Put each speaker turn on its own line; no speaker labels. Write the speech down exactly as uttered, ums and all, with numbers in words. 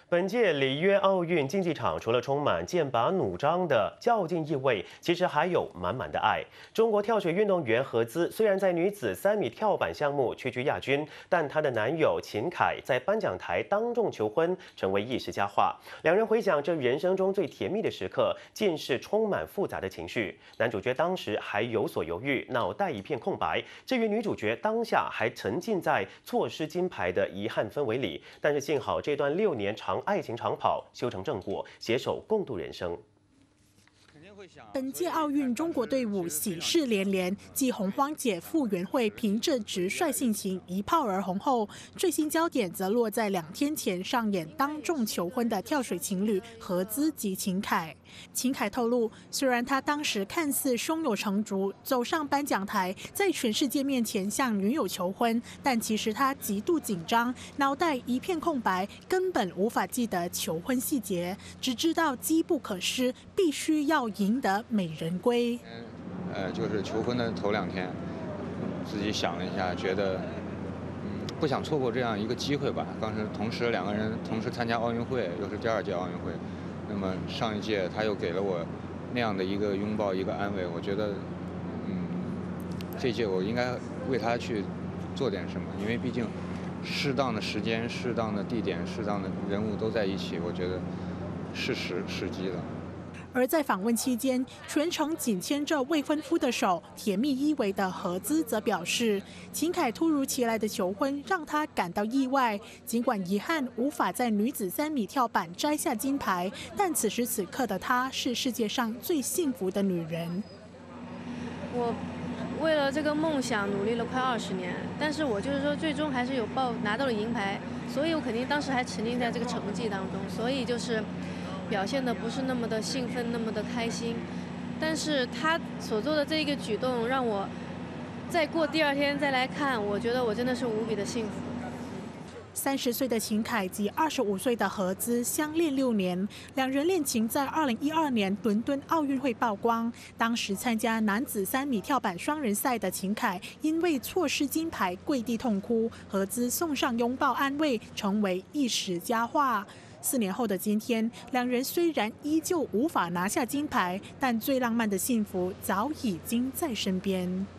本届里约奥运竞技场除了充满剑拔弩张的较劲意味，其实还有满满的爱。中国跳水运动员何姿虽然在女子三米跳板项目屈居亚军，但她的男友秦凯在颁奖台当众求婚，成为一时佳话。两人回想这人生中最甜蜜的时刻，尽是充满复杂的情绪。男主角当时还有所犹豫，脑袋一片空白；至于女主角当下还沉浸在错失金牌的遗憾氛围里。但是幸好这段六年长爱情长跑修成正果，携手共度人生。
本届奥运中国队伍喜事连连，继洪荒姐傅园慧凭着直率性情一炮而红后，最新焦点则落在两天前上演当众求婚的跳水情侣何姿及秦凯。秦凯透露，虽然他当时看似胸有成竹，走上颁奖台，在全世界面前向女友求婚，但其实他极度紧张，脑袋一片空白，根本无法记得求婚细节，只知道机不可失，必须要赢得美人归。
呃，就是求婚的头两天，自己想了一下，觉得嗯不想错过这样一个机会吧。当时同时两个人同时参加奥运会，又是第二届奥运会。那么上一届他又给了我那样的一个拥抱，一个安慰，我觉得，嗯，这届我应该为他去做点什么，因为毕竟适当的时间、适当的地点、适当的人物都在一起，我觉得是时时机了。
而在访问期间，全程紧牵着未婚夫的手，甜蜜依偎的何姿则表示，秦凯突如其来的求婚让她感到意外。尽管遗憾无法在女子三米跳板摘下金牌，但此时此刻的她是世界上最幸福的女人。
我为了这个梦想努力了快二十年，但是我就是说最终还是有报拿到了银牌，所以我肯定当时还沉浸在这个成绩当中，所以就是表现的不是那么的兴奋，那么的开心。但是他所做的这一个举动，让我再过第二天再来看，我觉得我真的是无比的幸福。
三十岁的秦凯及二十五岁的何姿相恋六年，两人恋情在二零一二年伦敦奥运会曝光。当时参加男子三米跳板双人赛的秦凯，因为错失金牌跪地痛哭，何姿送上拥抱安慰，成为一时佳话。四年后的今天，两人虽然依旧无法拿下金牌，但最浪漫的幸福早已经在身边。